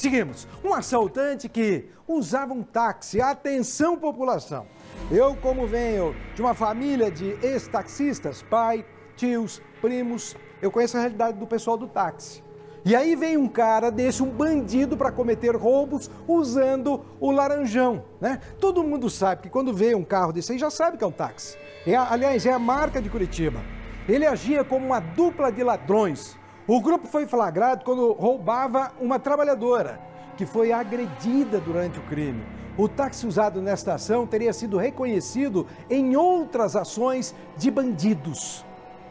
Seguimos. Um assaltante que usava um táxi. Atenção, população. Eu, como venho de uma família de ex-taxistas, pai, tios, primos, eu conheço a realidade do pessoal do táxi. E aí vem um cara desse, um bandido, para cometer roubos usando o laranjão, né? Todo mundo sabe que quando vê um carro desse aí já sabe que é um táxi. Aliás, é a marca de Curitiba. Ele agia como uma dupla de ladrões. O grupo foi flagrado quando roubava uma trabalhadora, que foi agredida durante o crime. O táxi usado nesta ação teria sido reconhecido em outras ações de bandidos.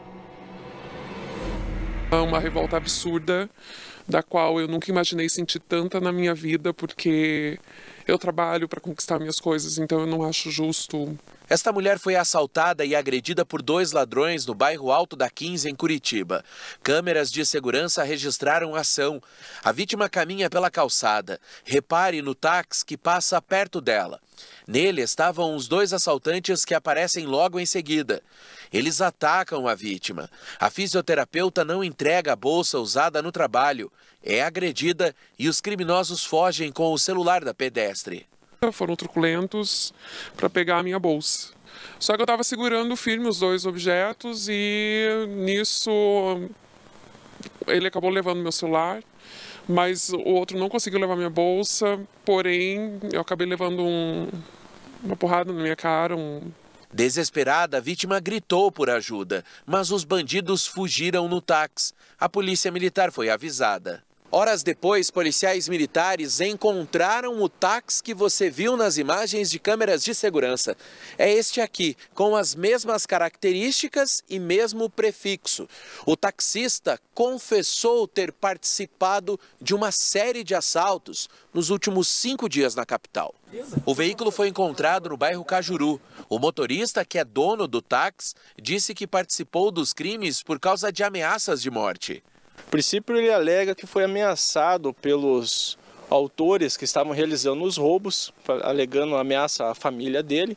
Uma revolta absurda, da qual eu nunca imaginei sentir tanta na minha vida, porque eu trabalho para conquistar minhas coisas, então eu não acho justo. Esta mulher foi assaltada e agredida por 2 ladrões no bairro Alto da 15, em Curitiba. Câmeras de segurança registraram a ação. A vítima caminha pela calçada. Repare no táxi que passa perto dela. Nele estavam os 2 assaltantes que aparecem logo em seguida. Eles atacam a vítima. A fisioterapeuta não entrega a bolsa usada no trabalho. É agredida e os criminosos fogem com o celular da pedestre. Foram truculentos para pegar a minha bolsa. Só que eu estava segurando firme os 2 objetos e nisso ele acabou levando meu celular, mas o outro não conseguiu levar minha bolsa, porém eu acabei levando uma porrada na minha cara. Desesperada, a vítima gritou por ajuda, mas os bandidos fugiram no táxi. A polícia militar foi avisada. Horas depois, policiais militares encontraram o táxi que você viu nas imagens de câmeras de segurança. É este aqui, com as mesmas características e mesmo prefixo. O taxista confessou ter participado de uma série de assaltos nos últimos 5 dias na capital. O veículo foi encontrado no bairro Cajuru. O motorista, que é dono do táxi, disse que participou dos crimes por causa de ameaças de morte. A princípio, ele alega que foi ameaçado pelos autores que estavam realizando os roubos, alegando ameaça à família dele.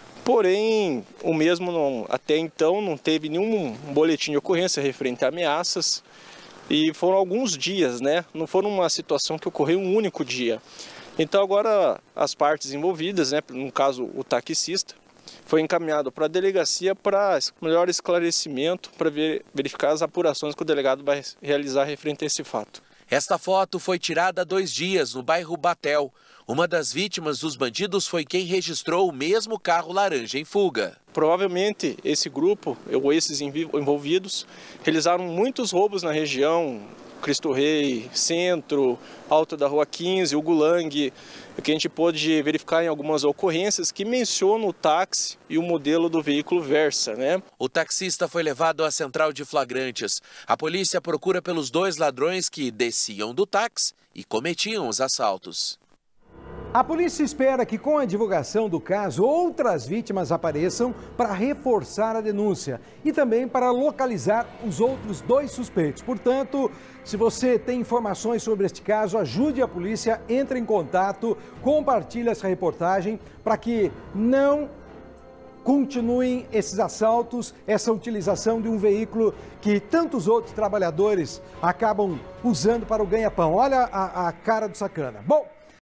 Porém, o mesmo até então não teve nenhum boletim de ocorrência referente a ameaças. E foram alguns dias, né? Não foi uma situação que ocorreu um único dia. Então agora as partes envolvidas, né? No caso o taxista, foi encaminhado para a delegacia para melhor esclarecimento, para verificar as apurações que o delegado vai realizar referente a esse fato. Esta foto foi tirada há 2 dias no bairro Batel. Uma das vítimas dos bandidos foi quem registrou o mesmo carro laranja em fuga. Provavelmente esse grupo, ou esses envolvidos, realizaram muitos roubos na região, Cristo Rei, Centro, Alto da Rua 15, o Gulang, que a gente pôde verificar em algumas ocorrências que mencionam o táxi e o modelo do veículo Versa, né? O taxista foi levado à central de flagrantes. A polícia procura pelos 2 ladrões que desciam do táxi e cometiam os assaltos. A polícia espera que, com a divulgação do caso, outras vítimas apareçam para reforçar a denúncia e também para localizar os outros 2 suspeitos. Portanto, se você tem informações sobre este caso, ajude a polícia, entre em contato, compartilhe essa reportagem para que não continuem esses assaltos, essa utilização de um veículo que tantos outros trabalhadores acabam usando para o ganha-pão. Olha a cara do sacana. Bom,